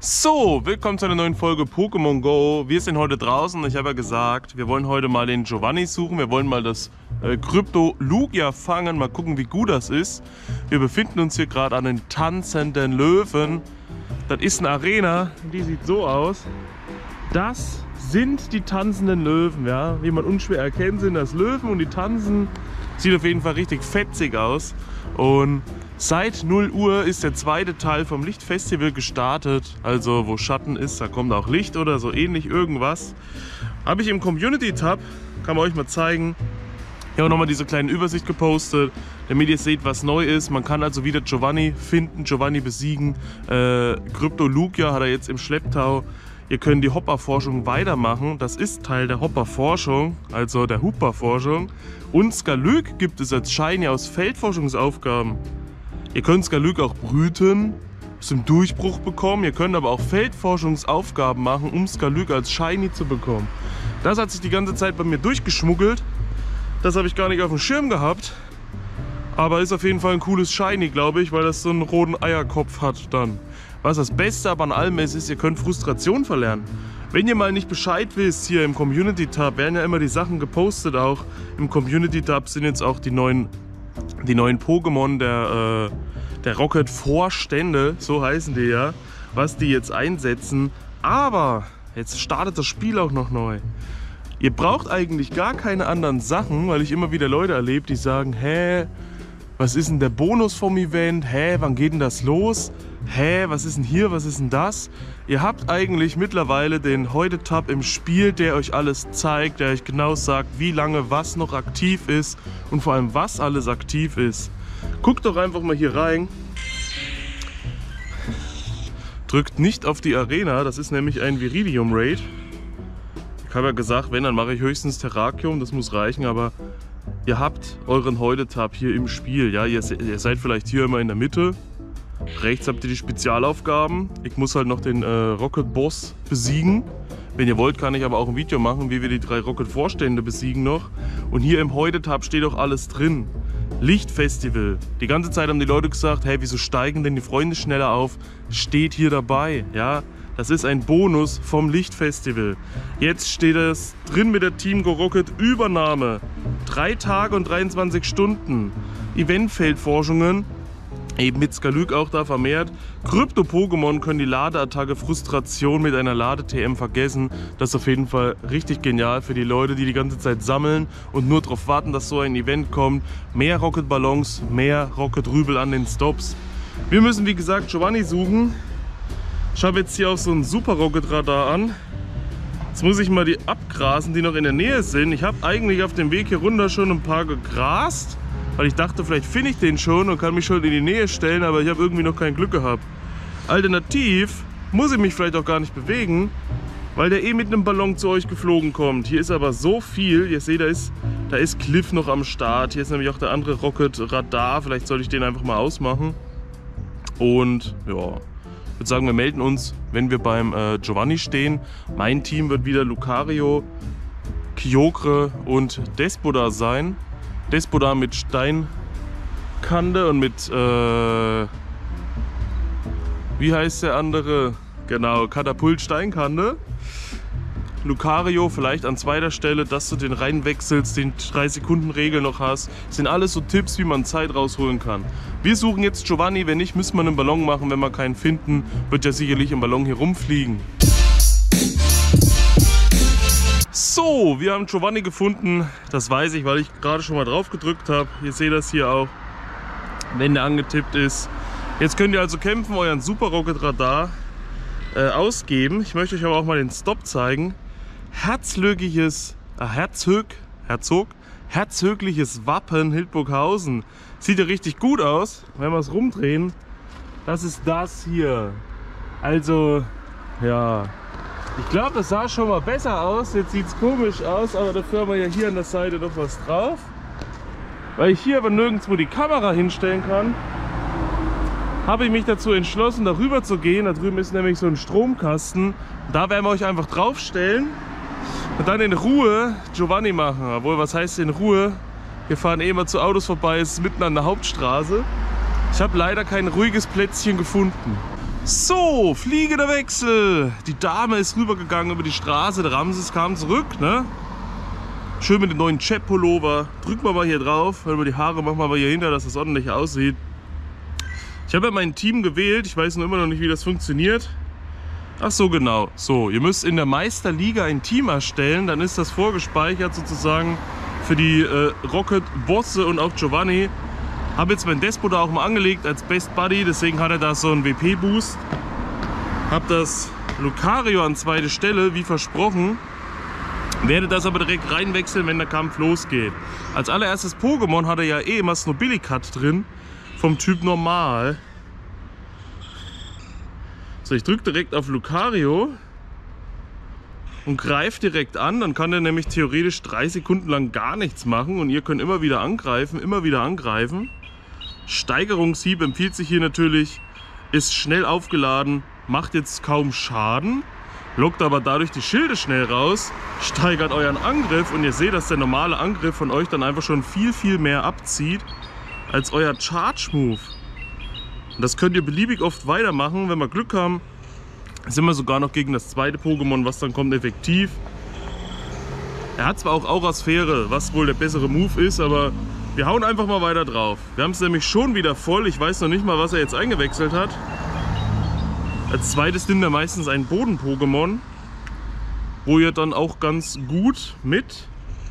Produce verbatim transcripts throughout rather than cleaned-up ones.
So, willkommen zu einer neuen Folge Pokémon Go. Wir sind heute draußen. Ich habe ja gesagt, wir wollen heute mal den Giovanni suchen. Wir wollen mal das äh, Crypto-Lugia fangen. Mal gucken, wie gut das ist. Wir befinden uns hier gerade an den tanzenden Löwen. Das ist eine Arena, die sieht so aus. Das sind die tanzenden Löwen, ja. Wie man unschwer erkennt, sind das Löwen und die tanzen. Sieht auf jeden Fall richtig fetzig aus. Und seit null Uhr ist der zweite Teil vom Lichtfestival gestartet. Also wo Schatten ist, da kommt auch Licht oder so ähnlich irgendwas. Habe ich im Community-Tab, kann man euch mal zeigen. Ich habe nochmal diese kleine Übersicht gepostet, damit ihr seht, was neu ist. Man kann also wieder Giovanni finden, Giovanni besiegen. Äh, Crypto-Lugia hat er jetzt im Schlepptau. Ihr könnt die Hopper-Forschung weitermachen. Das ist Teil der Hopper-Forschung, also der Hooper-Forschung. Und Skalyk gibt es als Shiny aus Feldforschungsaufgaben. Ihr könnt Skalyk auch brüten, zum Durchbruch bekommen. Ihr könnt aber auch Feldforschungsaufgaben machen, um Skalyk als Shiny zu bekommen. Das hat sich die ganze Zeit bei mir durchgeschmuggelt. Das habe ich gar nicht auf dem Schirm gehabt. Aber ist auf jeden Fall ein cooles Shiny, glaube ich, weil das so einen roten Eierkopf hat dann. Was das Beste aber an allem ist, ist, ihr könnt Frustration verlernen. Wenn ihr mal nicht Bescheid wisst, hier im Community-Tab werden ja immer die Sachen gepostet auch. Im Community-Tab sind jetzt auch die neuen, die neuen Pokémon der, äh, der Rocket-Vorstände, so heißen die ja, was die jetzt einsetzen. Aber jetzt startet das Spiel auch noch neu. Ihr braucht eigentlich gar keine anderen Sachen, weil ich immer wieder Leute erlebe, die sagen, hä, was ist denn der Bonus vom Event? Hä, wann geht denn das los? Hä, was ist denn hier? Was ist denn das? Ihr habt eigentlich mittlerweile den Heute-Tab im Spiel, der euch alles zeigt, der euch genau sagt, wie lange was noch aktiv ist und vor allem, was alles aktiv ist. Guckt doch einfach mal hier rein. Drückt nicht auf die Arena, das ist nämlich ein Viridium-Raid. Ich habe ja gesagt, wenn, dann mache ich höchstens Terrakium, das muss reichen, aber ihr habt euren Heute-Tab hier im Spiel. Ja, ihr, ihr seid vielleicht hier immer in der Mitte. Rechts habt ihr die Spezialaufgaben. Ich muss halt noch den äh, Rocket-Boss besiegen. Wenn ihr wollt, kann ich aber auch ein Video machen, wie wir die drei Rocket-Vorstände besiegen noch. Und hier im Heute-Tab steht auch alles drin. Lichtfestival. Die ganze Zeit haben die Leute gesagt, hey, wieso steigen denn die Freunde schneller auf? Steht hier dabei, ja. Das ist ein Bonus vom Lichtfestival. Jetzt steht es drin mit der Team Go Rocket Übernahme. Drei Tage und dreiundzwanzig Stunden. Eventfeldforschungen. Eben mit Skalyk auch da vermehrt. Krypto-Pokémon können die Ladeattacke Frustration mit einer Lade-T M vergessen. Das ist auf jeden Fall richtig genial für die Leute, die die ganze Zeit sammeln und nur darauf warten, dass so ein Event kommt. Mehr Rocket-Ballons, mehr Rocket-Rübel an den Stops. Wir müssen, wie gesagt, Giovanni suchen. Ich habe jetzt hier auch so ein Super-Rocket-Radar an. Jetzt muss ich mal die abgrasen, die noch in der Nähe sind. Ich habe eigentlich auf dem Weg hier runter schon ein paar gegrast. Weil ich dachte, vielleicht finde ich den schon und kann mich schon in die Nähe stellen, aber ich habe irgendwie noch kein Glück gehabt. Alternativ muss ich mich vielleicht auch gar nicht bewegen, weil der eh mit einem Ballon zu euch geflogen kommt. Hier ist aber so viel. Ihr seht, da ist, da ist Cliff noch am Start. Hier ist nämlich auch der andere Rocket Radar. Vielleicht sollte ich den einfach mal ausmachen. Und ja, ich würde sagen, wir melden uns, wenn wir beim äh, Giovanni stehen. Mein Team wird wieder Lucario, Kyogre und Despodar sein. Despodar mit Steinkante und mit, äh, wie heißt der andere? Genau, Katapult Steinkante. Lucario vielleicht an zweiter Stelle, dass du den reinwechselst, den drei Sekunden Regel noch hast. Das sind alles so Tipps, wie man Zeit rausholen kann. Wir suchen jetzt Giovanni, wenn nicht, müssen wir einen Ballon machen. Wenn wir keinen finden, wird ja sicherlich ein Ballon hier rumfliegen. So, wir haben Giovanni gefunden. Das weiß ich, weil ich gerade schon mal drauf gedrückt habe. Ihr seht das hier auch, wenn der angetippt ist. Jetzt könnt ihr also kämpfen, euren Super Rocket Radar äh, ausgeben. Ich möchte euch aber auch mal den Stop zeigen. Herzlögiges, äh, Herzog, Herzog, herzögliches Wappen Hildburghausen. Sieht ja richtig gut aus, wenn wir es rumdrehen. Das ist das hier. Also, ja. Ich glaube, das sah schon mal besser aus. Jetzt sieht es komisch aus, aber dafür haben wir ja hier an der Seite noch was drauf. Weil ich hier aber nirgendwo die Kamera hinstellen kann, habe ich mich dazu entschlossen, darüber zu gehen. Da drüben ist nämlich so ein Stromkasten. Da werden wir euch einfach draufstellen und dann in Ruhe Giovanni machen. Obwohl, was heißt in Ruhe? Wir fahren eh immer zu Autos vorbei, es ist mitten an der Hauptstraße. Ich habe leider kein ruhiges Plätzchen gefunden. So, fliegender Wechsel. Die Dame ist rübergegangen über die Straße, der Ramses kam zurück, ne? Schön mit dem neuen Chat-Pullover. Drücken wir mal hier drauf, weil wir die Haare machen wir mal hier hinter, dass das ordentlich aussieht. Ich habe ja mein Team gewählt, ich weiß noch immer noch nicht, wie das funktioniert. Ach so, genau. So, ihr müsst in der Meisterliga ein Team erstellen, dann ist das vorgespeichert sozusagen für die äh, Rocket, Bosse und auch Giovanni. Habe jetzt mein Despo da auch mal angelegt als Best Buddy, deswegen hat er da so einen W P-Boost. Habe das Lucario an zweite Stelle, wie versprochen. Werde das aber direkt reinwechseln, wenn der Kampf losgeht. Als allererstes Pokémon hat er ja eh immer Snobillicat drin, vom Typ Normal. So, ich drücke direkt auf Lucario und greife direkt an. Dann kann er nämlich theoretisch drei Sekunden lang gar nichts machen und ihr könnt immer wieder angreifen, immer wieder angreifen. Steigerungshieb empfiehlt sich hier natürlich, ist schnell aufgeladen, macht jetzt kaum Schaden, lockt aber dadurch die Schilde schnell raus, steigert euren Angriff und ihr seht, dass der normale Angriff von euch dann einfach schon viel, viel mehr abzieht als euer Charge-Move. Und das könnt ihr beliebig oft weitermachen, wenn wir Glück haben, sind wir sogar noch gegen das zweite Pokémon, was dann kommt, effektiv. Er hat zwar auch Aurasphäre, was wohl der bessere Move ist, aber wir hauen einfach mal weiter drauf. Wir haben es nämlich schon wieder voll. Ich weiß noch nicht mal, was er jetzt eingewechselt hat. Als zweites nimmt er meistens ein Boden-Pokémon, wo ihr dann auch ganz gut mit,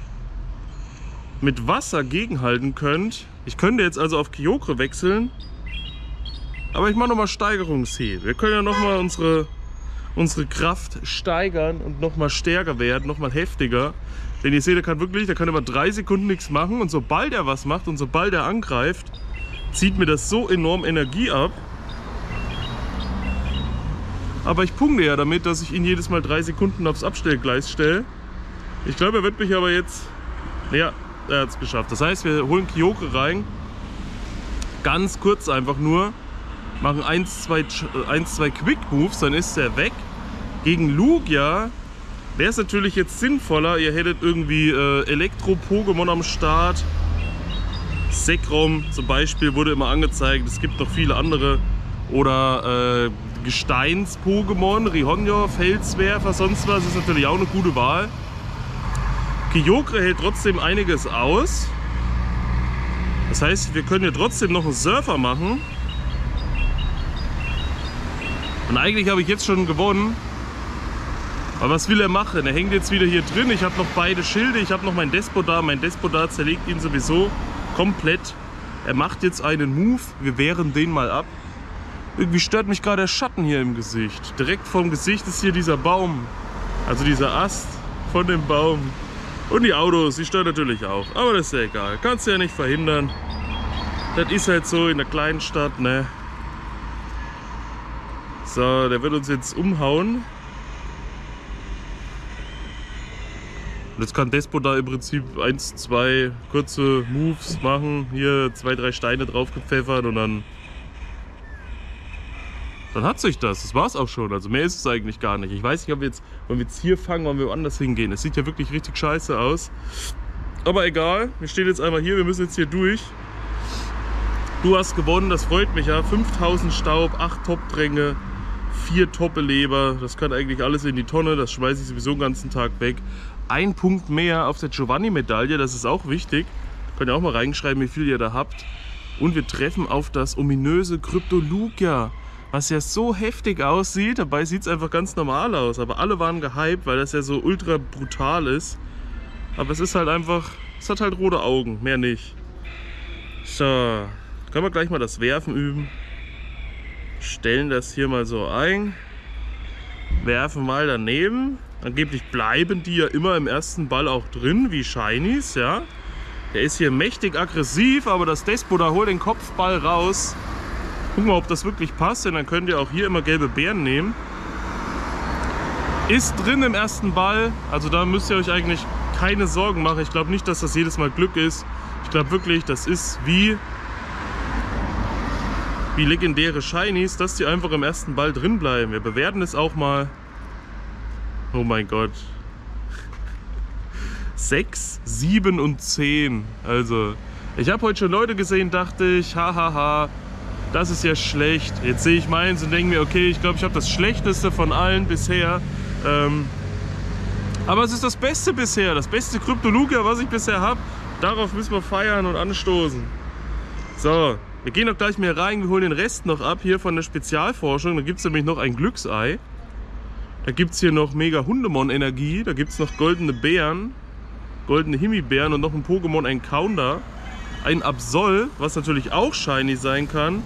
mit Wasser gegenhalten könnt. Ich könnte jetzt also auf Kyogre wechseln, aber ich mache nochmal Steigerungshieb. Wir können ja nochmal unsere, unsere Kraft steigern und nochmal stärker werden, nochmal heftiger. Denn ihr seht, der kann wirklich, der kann über drei Sekunden nichts machen und sobald er was macht und sobald er angreift, zieht mir das so enorm Energie ab. Aber ich punkte ja damit, dass ich ihn jedes Mal drei Sekunden aufs Abstellgleis stelle. Ich glaube, er wird mich aber jetzt... Ja, er hat es geschafft. Das heißt, wir holen Kyogre rein. Ganz kurz einfach nur. Machen eins, zwei Quick Moves, dann ist er weg. Gegen Lugia wäre es natürlich jetzt sinnvoller, ihr hättet irgendwie äh, Elektro-Pokémon am Start. Zekrom zum Beispiel wurde immer angezeigt, es gibt noch viele andere. Oder äh, Gesteins-Pokémon, Rihonjo, Felswerfer, sonst was, ist natürlich auch eine gute Wahl. Kyogre hält trotzdem einiges aus. Das heißt, wir können hier trotzdem noch einen Surfer machen. Und eigentlich habe ich jetzt schon gewonnen. Aber was will er machen? Er hängt jetzt wieder hier drin. Ich habe noch beide Schilde. Ich habe noch mein Despota. Mein Despota zerlegt ihn sowieso komplett. Er macht jetzt einen Move. Wir wehren den mal ab. Irgendwie stört mich gerade der Schatten hier im Gesicht. Direkt vorm Gesicht ist hier dieser Baum. Also dieser Ast von dem Baum. Und die Autos, die stören natürlich auch. Aber das ist ja egal. Kannst du ja nicht verhindern. Das ist halt so in der kleinen Stadt, ne? So, der wird uns jetzt umhauen. Und jetzt kann Despota im Prinzip eins, zwei kurze Moves machen. Hier zwei, drei Steine drauf gepfeffert und dann... Dann hat sich das. Das war es auch schon. Also mehr ist es eigentlich gar nicht. Ich weiß nicht, ob wir jetzt, wenn wir jetzt hier fangen, wollen wir woanders hingehen. Es sieht ja wirklich richtig scheiße aus. Aber egal. Wir stehen jetzt einmal hier. Wir müssen jetzt hier durch. Du hast gewonnen. Das freut mich ja. fünftausend Staub, acht Top-Dränge, vier Top-Beleber. Das kann eigentlich alles in die Tonne. Das schmeiße ich sowieso den ganzen Tag weg. Ein Punkt mehr auf der Giovanni-Medaille. Das ist auch wichtig. Könnt ihr auch mal reinschreiben, wie viel ihr da habt. Und wir treffen auf das ominöse Cryptolugia, was ja so heftig aussieht. Dabei sieht es einfach ganz normal aus. Aber alle waren gehypt, weil das ja so ultra brutal ist. Aber es ist halt einfach, es hat halt rote Augen, mehr nicht. So, können wir gleich mal das Werfen üben. Stellen das hier mal so ein. Werfen mal daneben. Angeblich bleiben die ja immer im ersten Ball auch drin, wie Shinies, ja. Der ist hier mächtig aggressiv, aber das Despota holt den Kopfball raus. Gucken wir, ob das wirklich passt, denn dann könnt ihr auch hier immer gelbe Beeren nehmen. Ist drin im ersten Ball, also da müsst ihr euch eigentlich keine Sorgen machen. Ich glaube nicht, dass das jedes Mal Glück ist. Ich glaube wirklich, das ist wie, wie legendäre Shinies, dass die einfach im ersten Ball drin bleiben. Wir bewerten es auch mal. Oh mein Gott. sechs, sieben und zehn. Also, ich habe heute schon Leute gesehen, dachte ich, hahaha. Das ist ja schlecht. Jetzt sehe ich meins und denke mir, okay, ich glaube, ich habe das Schlechteste von allen bisher. Ähm, aber es ist das Beste bisher, das beste Cryptolugia, was ich bisher habe. Darauf müssen wir feiern und anstoßen. So, wir gehen doch gleich mehr rein, wir holen den Rest noch ab hier von der Spezialforschung. Da gibt es nämlich noch ein Glücksei. Da gibt es hier noch Mega Hundemon-Energie. Da gibt es noch goldene Bären, goldene Himbeeren und noch ein Pokémon Encounter. Ein Absol, was natürlich auch shiny sein kann.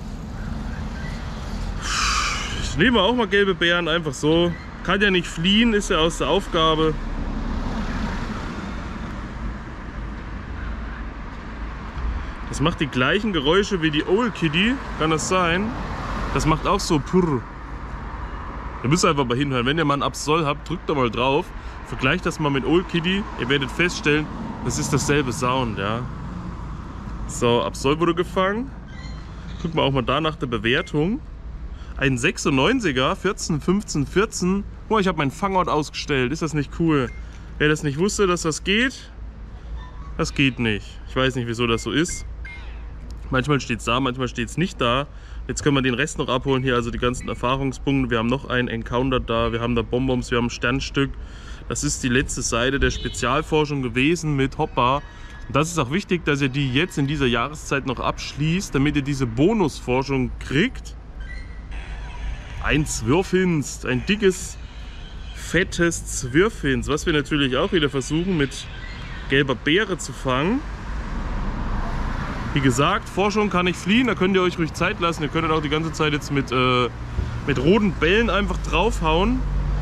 Ich nehme auch mal gelbe Bären, einfach so. Kann ja nicht fliehen, ist ja aus der Aufgabe. Das macht die gleichen Geräusche wie die Owl Kitty, kann das sein? Das macht auch so Purr. Ihr müsst einfach mal hinhören. Wenn ihr mal einen Absol habt, drückt da mal drauf. Vergleicht das mal mit Owl Kitty. Ihr werdet feststellen, das ist dasselbe Sound, ja. So, Absol wurde gefangen. Gucken wir auch mal da nach der Bewertung. Ein sechsundneunziger, vierzehn, fünfzehn, vierzehn. Oh, ich habe meinen Fangort ausgestellt. Ist das nicht cool? Wer das nicht wusste, dass das geht, das geht nicht. Ich weiß nicht, wieso das so ist. Manchmal steht es da, manchmal steht es nicht da. Jetzt können wir den Rest noch abholen hier, also die ganzen Erfahrungspunkte. Wir haben noch einen Encounter da, wir haben da Bonbons, wir haben ein Sternstück. Das ist die letzte Seite der Spezialforschung gewesen mit Hoppa. Und das ist auch wichtig, dass ihr die jetzt in dieser Jahreszeit noch abschließt, damit ihr diese Bonusforschung kriegt. Ein Zwirfinst, ein dickes, fettes Zwirfinst, was wir natürlich auch wieder versuchen mit gelber Beere zu fangen. Wie gesagt, Forschung kann nicht fliehen, da könnt ihr euch ruhig Zeit lassen. Ihr könnt auch die ganze Zeit jetzt mit, äh, mit roten Bällen einfach draufhauen.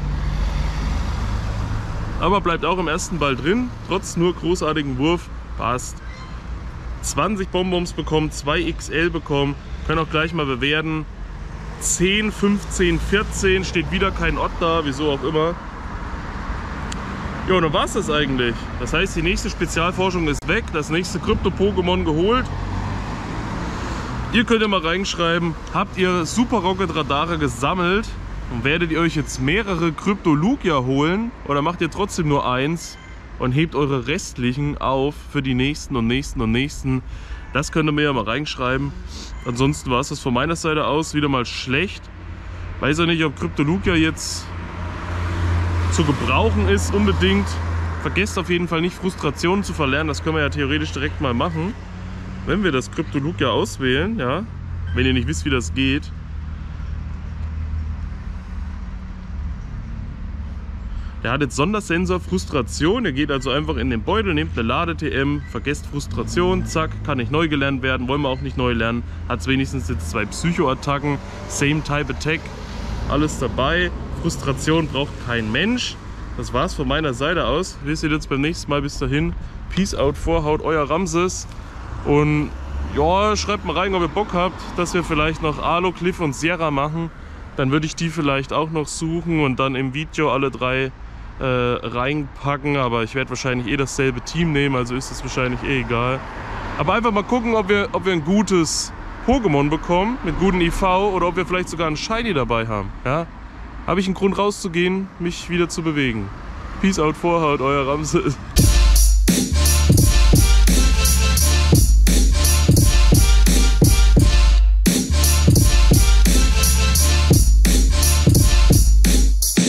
Aber bleibt auch im ersten Ball drin, trotz nur großartigen Wurf. Passt. zwanzig Bonbons bekommen, zwei X L bekommen. Können auch gleich mal bewerten. zehn, fünfzehn, vierzehn, steht wieder kein Ort da, wieso auch immer. Ja, und dann war es das eigentlich. Das heißt, die nächste Spezialforschung ist weg, das nächste Krypto-Pokémon geholt. Ihr könnt ja mal reinschreiben, habt ihr Super Rocket Radare gesammelt und werdet ihr euch jetzt mehrere Cryptolugia holen oder macht ihr trotzdem nur eins und hebt eure restlichen auf für die nächsten und nächsten und nächsten. Das könnt ihr mir ja mal reinschreiben. Ansonsten war es das von meiner Seite aus wieder mal schlecht. Weiß ja nicht, ob Cryptolugia jetzt zu gebrauchen ist unbedingt. Vergesst auf jeden Fall nicht, Frustrationen zu verlernen. Das können wir ja theoretisch direkt mal machen. Wenn wir das Cryptolugia auswählen, ja, wenn ihr nicht wisst, wie das geht. Der hat jetzt Sondersensor Frustration. Ihr geht also einfach in den Beutel, nehmt eine Lade-T M, vergesst Frustration, zack, kann nicht neu gelernt werden, wollen wir auch nicht neu lernen. Hat es wenigstens jetzt zwei Psycho-Attacken, Same Type Attack, alles dabei. Frustration braucht kein Mensch. Das war's von meiner Seite aus. Wir sehen uns beim nächsten Mal. Bis dahin. Peace out, Vorhaut, euer Ramses. Und ja, schreibt mal rein, ob ihr Bock habt, dass wir vielleicht noch Alo, Cliff und Sierra machen. Dann würde ich die vielleicht auch noch suchen und dann im Video alle drei äh, reinpacken. Aber ich werde wahrscheinlich eh dasselbe Team nehmen, also ist es wahrscheinlich eh egal. Aber einfach mal gucken, ob wir, ob wir ein gutes Pokémon bekommen mit gutem I V oder ob wir vielleicht sogar einen Shiny dabei haben. Ja? Habe ich einen Grund rauszugehen, mich wieder zu bewegen. Peace out, Vorhaut, euer Ramses.